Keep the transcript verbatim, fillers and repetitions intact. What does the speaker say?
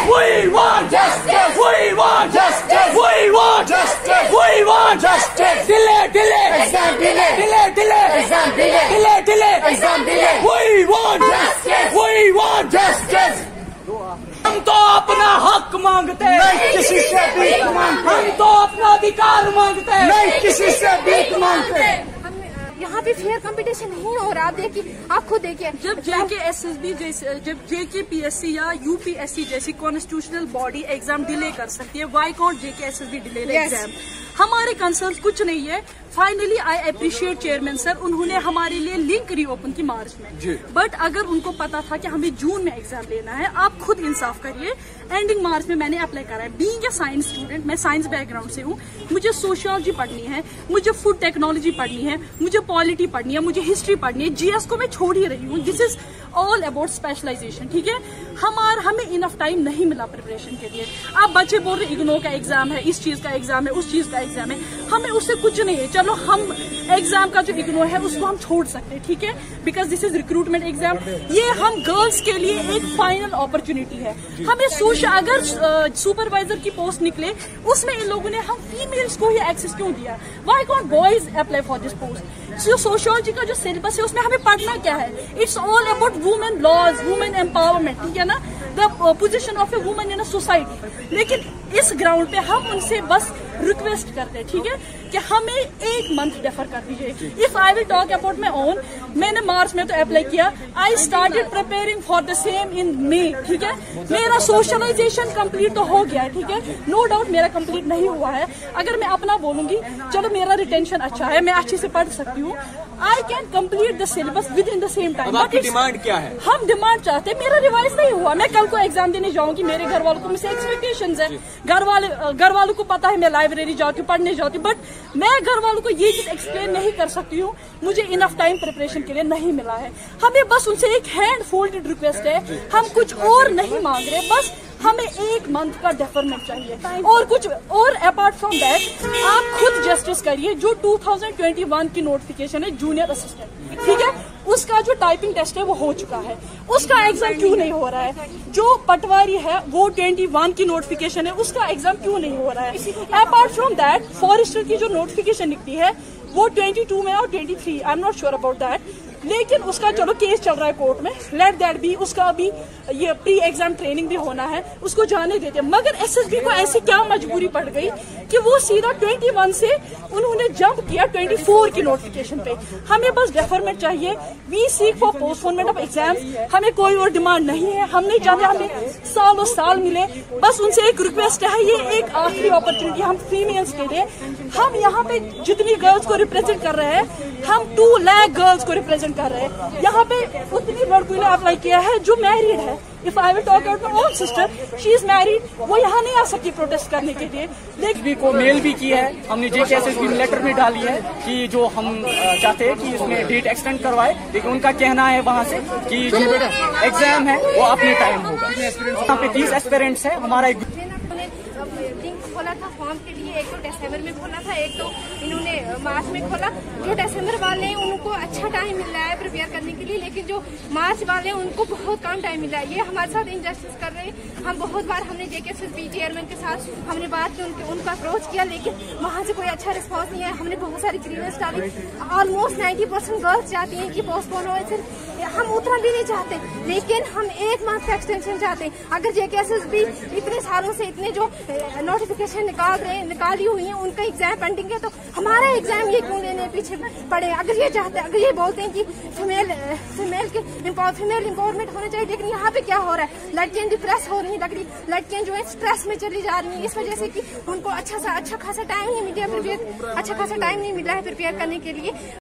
We want justice. We want justice. We want justice. We want justice. Delay, delay. Exam delay. Delay, delay. Exam delay. Delay, delay. Exam delay. We want justice. We want justice. हम तो अपना हक मांगते हैं, नहीं किसी से भीख मांगते। हम तो अपना अधिकार मांगते हैं, नहीं किसी से भीख मांगते। यहाँ पे फेयर कंपटीशन नहीं हो रहा। आप देखिए, आप खुद देखिए, जब जेके एसएसबी जैसे जब जेके पीएससी या यूपीएससी जैसी कॉन्स्टिट्यूशनल बॉडी एग्जाम डिले कर सकती है, why can't JK SSB delay exam? हमारे कंसर्न कुछ नहीं है। Finally I appreciate chairman sir, उन्होंने हमारे लिए लिंक रीओपन की मार्च में, बट अगर उनको पता था कि हमें जून में एग्जाम लेना है, आप खुद इंसाफ करिए। एंडिंग मार्च में मैंने अप्लाई करा है। बीइंग ए साइंस स्टूडेंट, मैं साइंस बैकग्राउंड से हूँ, मुझे सोशियोलॉजी पढ़नी है, मुझे फूड टेक्नोलॉजी पढ़नी है, मुझे पॉलिटी पढ़नी है, मुझे हिस्ट्री पढ़नी है, जीएस को मैं छोड़ ही रही हूँ। This is all about specialisation, ठीक है। हमार हमें इनफ टाइम नहीं मिला प्रिपरेशन के लिए। आप बच्चे बोल रहे इग्नो का एग्जाम है, इस चीज का एग्जाम है, उस चीज का एग्जाम है, हमें उससे कुछ नहीं है। चलो हम एग्जाम का जो इग्नो है उसको हम छोड़ सकते हैं, ठीक है, because this is recruitment exam. ये हम गर्ल्स के लिए एक फाइनल अपॉर्चुनिटी है। हमें सोशल अगर सुपरवाइजर की पोस्ट निकले, उसमें इन लोगों ने हम फीमेल्स को ही एक्सेस क्यों दिया? Why can't boys apply for this post? जो सोशियोलॉजी का जो सिलेबस है उसमें हमें पढ़ना क्या है? It's all about women laws, women empowerment, ठीक है ना, the position of a women in a society. लेकिन इस ग्राउंड पे हम उनसे बस रिक्वेस्ट करते हैं, ठीक है, कि हमें एक मंथ डेफर कर दीजिए। If I will talk about my own, मैंने मार्च में तो अप्लाई किया। I started preparing for the same in May, ठीक है। मेरा सोशलाइजेशन कंप्लीट तो हो गया है, ठीक है, नो डाउट मेरा कंप्लीट नहीं हुआ है। अगर मैं अपना बोलूंगी, चलो मेरा रिटेंशन अच्छा है, मैं अच्छे से पढ़ सकती हूँ, I can complete the syllabus within the same time. आपकी डिमांड क्या है? हम डिमांड चाहते हैं, मेरा रिवाइज नहीं हुआ, मैं कल को एग्जाम देने जाऊंगी, मेरे घर वालों को मुझसे एक्सपेक्टेशंस है, घर वाले घर वालों को पता है मैं लाइब्रेरी जाती हूँ, पढ़ने जाती हूँ, बट मैं घर वालों को ये चीज एक्सप्लेन नहीं कर सकती हूँ। मुझे इनफ टाइम प्रिपरेशन के लिए नहीं मिला है। हमें बस उनसे एक हैंड फोल्डेड रिक्वेस्ट है, हम कुछ और नहीं मांग रहे, बस हमें एक मंथ का डेफरमेंट चाहिए और कुछ और। अपार्ट फ्रॉम दैट आप खुद जस्टिस करिए, जो टू थाउजेंड ट्वेंटी वन की नोटिफिकेशन है जूनियर असिस्टेंट, ठीक है, उसका जो टाइपिंग टेस्ट है वो हो चुका है, उसका एग्जाम क्यों नहीं हो रहा है? जो पटवारी है वो ट्वेंटी वन की नोटिफिकेशन है, उसका एग्जाम क्यों नहीं हो रहा है? अपार्ट फ्रॉम दैट फॉरेस्टर की जो नोटिफिकेशन निकली है वो ट्वेंटी टू में और twenty three, I am not sure about that, लेकिन उसका चलो केस चल रहा है कोर्ट में, लेट दैट भी, उसका अभी ये प्री एग्जाम ट्रेनिंग भी होना है, उसको जाने देते। मगर एसएसबी को ऐसी क्या मजबूरी पड़ गई कि वो सीधा इक्कीस से उन्होंने जंप किया चौबीस की नोटिफिकेशन पे? हमें बस डेफरमेंट चाहिए। We seek for postponement of exam, हमें कोई और डिमांड नहीं है, हम नहीं चाहते हमें सालों साल मिले। बस उनसे एक रिक्वेस्ट है, ये एक आखिरी अपॉर्चुनिटी हम फीमेल्स के लिए। हम यहाँ पे जितनी गर्ल्स को रिप्रेजेंट कर रहे हैं, हम टू लाख गर्ल्स को रिप्रेजेंट कर रहे हैं। यहाँ पे उतनी लड़कियों ने अप्लाई किया है जो मैरिड है। If I will talk about my own sister, she is married, वो यहाँ नहीं आ सकती प्रोटेस्ट करने के लिए। लेकिन को मेल भी की है हमने, जेके एसएसबी लेटर में डाली है कि जो हम चाहते हैं कि इसमें डेट एक्सटेंड करवाए, लेकिन उनका कहना है वहाँ से कि जो एग्जाम है वो अपने टाइम होगा। यहाँ पे तीस एस्पिरेंट्स है। हमारा एक लिंक खोला था फॉर्म के लिए, एक तो दिसंबर में खोला था, एक तो इन्होंने मार्च में खोला। जो दिसंबर वाले हैं उनको अच्छा टाइम मिल रहा है प्रिपेयर करने के लिए, लेकिन जो मार्च वाले हैं उनको बहुत कम टाइम मिल रहा है। ये हमारे साथ इनजस्टिस कर रहे हैं। हम बहुत बार हमने जेके एसएसबी चेयरमैन के साथ हमने बात की, उनके उनका अप्रोच किया, लेकिन वहाँ से कोई अच्छा रिस्पॉन्स नहीं है। हमने बहुत सारी ग्रीवेंस डाली। ऑलमोस्ट नाइन्टी परसेंट गर्ल्स चाहती हैं कि पोस्टपोन हो, सिर्फ हम उतना भी नहीं चाहते, लेकिन हम एक मंथ का एक्सटेंशन चाहते हैं। अगर जेके एसएसबी इतने सालों से इतने जो नोटिफिकेशन निकाल रहे निकाली हुई है, उनका एग्जाम पेंडिंग है, तो हमारा एग्जाम ये क्यों लेने पीछे पड़े? अगर ये चाहते अगर ये बोलते हैं कि फीमेल फीमेल के फीमेल एम्पावरमेंट होना चाहिए, लेकिन यहाँ पे क्या हो रहा है? लड़कियां डिप्रेस हो रही हैं, लड़कियां जो है स्ट्रेस में चली जा रही हैं, इस वजह से कि उनको अच्छा सा अच्छा खासा टाइम नहीं मिला, अच्छा खासा टाइम नहीं मिला है प्रिपेयर करने के लिए।